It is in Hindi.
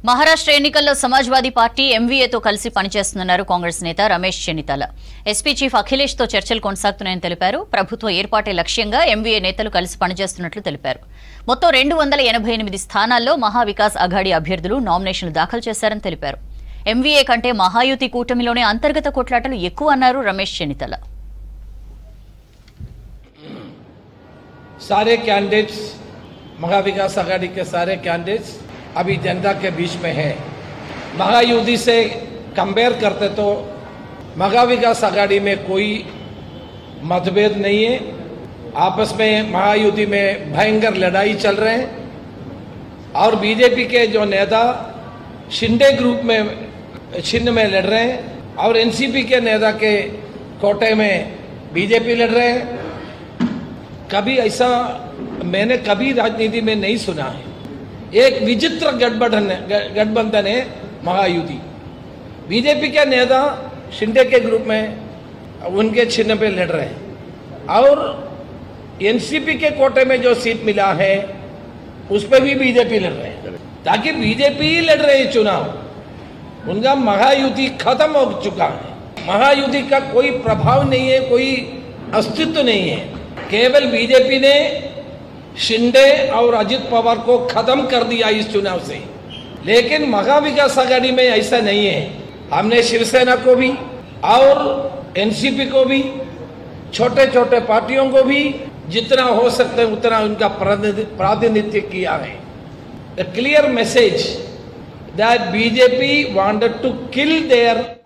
మహారాష్ట్ర ఎన్నికల్లో సమాజ్వాదీ పార్టీ ఎంవీఏతో కలిసి పనిచేస్తున్నారు కాంగ్రెస్ నేత రమేష్ చెన్నితల. ఎస్పీ చీఫ్ అఖిలేష్ తో చర్చలు కొనసాగుతున్నాయని తెలిపారు. ప్రభుత్వ ఏర్పాటే లక్ష్యంగా ఎంవీఏ నేతలు కలిసి పనిచేస్తున్నట్లు తెలిపారు. మొత్తం 288 స్థానాల్లో మహావికాస్ అఘాడీ అభ్యర్థులు నామినేషన్లు దాఖలు చేశారని తెలిపారు. ఎంవీఏ కంటే మహాయుతి కూటమిలోనే అంతర్గత కొట్లాటలు ఎక్కువ అన్నారు రమేష్ చెన్నితల. सारे कैंडिडेट्स महाविकास अघाड़ी के सारे कैंडिडेट्स अभी जनता के बीच में है। महायुति से कंपेयर करते तो महाविकास अघाड़ी में कोई मतभेद नहीं है। आपस में महायुति में भयंकर लड़ाई चल रहे हैं और बीजेपी के जो नेता शिंदे ग्रुप में छिन्न में लड़ रहे हैं और एनसीपी के नेता के कोटे में बीजेपी लड़ रहे हैं। कभी ऐसा मैंने कभी राजनीति में नहीं सुना है। एक विचित्र गठबंधन है महायुति। बीजेपी के नेता शिंदे के ग्रुप में उनके चिन्ह पे लड़ रहे हैं और एनसीपी के कोटे में जो सीट मिला है उस पर भी बीजेपी लड़ रहे हैं, ताकि बीजेपी ही लड़ रहे हैं चुनाव। उनका महायुति खत्म हो चुका है। महायुति का कोई प्रभाव नहीं है, कोई अस्तित्व नहीं है। केवल बीजेपी ने शिंदे और अजित पवार को खत्म कर दिया इस चुनाव से, लेकिन महाविकास अघाड़ी में ऐसा नहीं है। हमने शिवसेना को भी और एनसीपी को भी, छोटे छोटे पार्टियों को भी जितना हो सकता है उतना उनका प्रातिनिध्य किया है। The clear message that BJP wanted to kill there